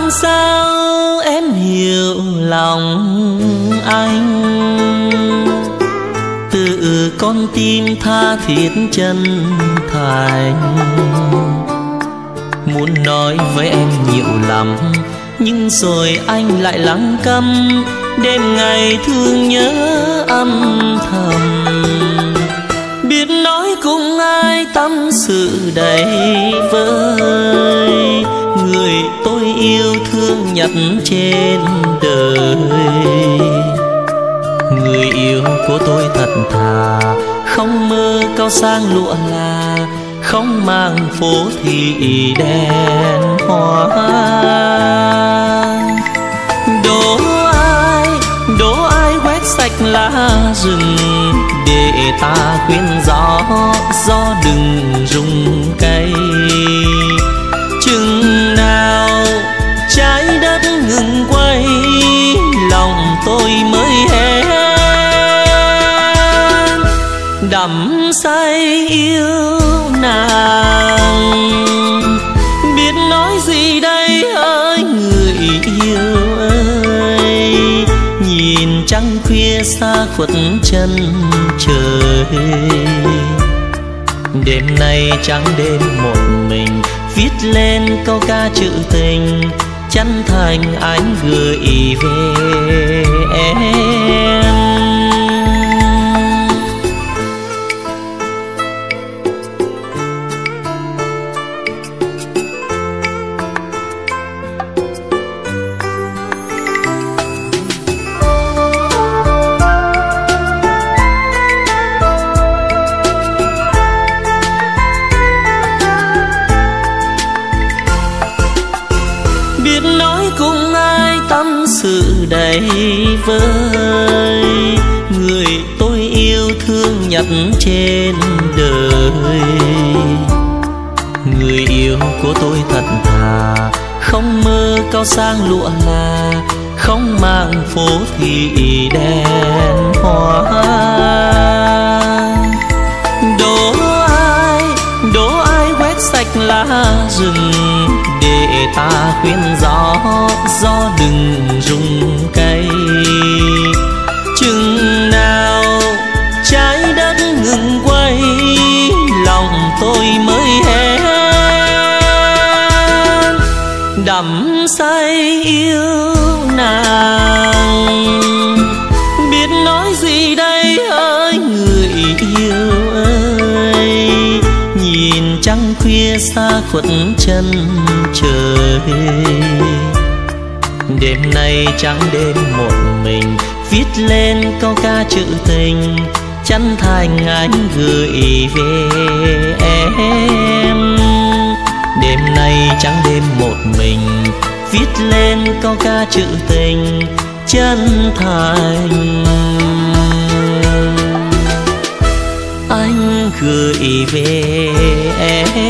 sao em hiểu lòng anh, từ con tim tha thiết chân thành. Muốn nói với em nhiều lắm, nhưng rồi anh lại lắng câm, đêm ngày thương nhớ âm thầm. Biết nói cùng ai tâm sự đầy vơi, người tôi yêu thương nhất trên đời. Người yêu của tôi thật thà, không mơ cao sang lụa là, không mang phố thị đèn hoa. Đố ai quét sạch lá rừng, để ta khuyên gió đừng rung cây. Chừng nào trái đất ngừng quay, lòng tôi mới hết đắm say yêu nàng. Biết nói gì đây ơi người yêu ơi, nhìn trăng khuya xa khuất chân trời. Đêm nay trắng đêm một mình, viết lên câu ca trữ tình, chân thành anh gửi về em. Sự đầy vơi, người tôi yêu thương nhất trên đời. Người yêu của tôi thật thà, không mơ cao sang lụa là, không mang phố thị đèn hoa. Đố ai quét sạch lá rừng, để ta khuyên gió đừng rung cây. Chừng nào trái đất ngừng quay, lòng tôi mới hết đắm say yêu nàng. Biết nói gì đây ơi người yêu ơi, nhìn trăng khuya xa khuất chân trời. Đêm nay trắng đêm một mình, viết lên câu ca trữ tình, chân thành anh gửi về em. Đêm nay trắng đêm một mình, viết lên câu ca trữ tình, chân thành anh gửi về em.